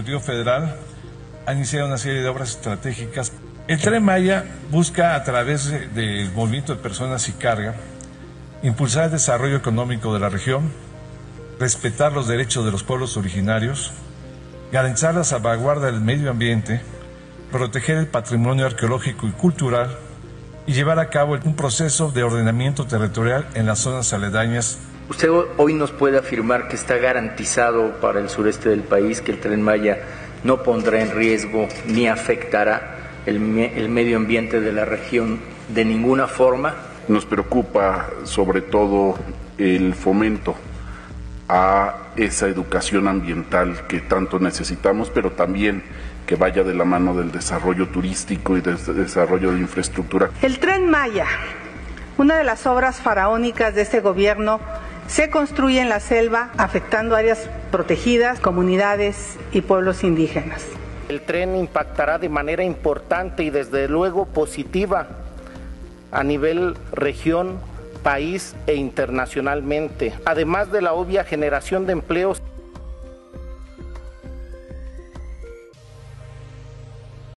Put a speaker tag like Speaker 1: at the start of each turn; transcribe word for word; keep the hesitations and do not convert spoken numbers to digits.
Speaker 1: Ejecutivo Federal ha iniciado una serie de obras estratégicas. El Tren Maya busca, a través del movimiento de personas y carga, impulsar el desarrollo económico de la región, respetar los derechos de los pueblos originarios, garantizar la salvaguarda del medio ambiente, proteger el patrimonio arqueológico y cultural y llevar a cabo un proceso de ordenamiento territorial en las zonas aledañas.
Speaker 2: ¿Usted hoy nos puede afirmar que está garantizado para el sureste del país que el Tren Maya no pondrá en riesgo ni afectará el, me el medio ambiente de la región de ninguna forma?
Speaker 3: Nos preocupa sobre todo el fomento a esa educación ambiental que tanto necesitamos, pero también que vaya de la mano del desarrollo turístico y del desarrollo de infraestructura.
Speaker 4: El Tren Maya, una de las obras faraónicas de este gobierno, se construye en la selva, afectando áreas protegidas, comunidades y pueblos indígenas.
Speaker 5: El tren impactará de manera importante y desde luego positiva a nivel región, país e internacionalmente, además de la obvia generación de empleos.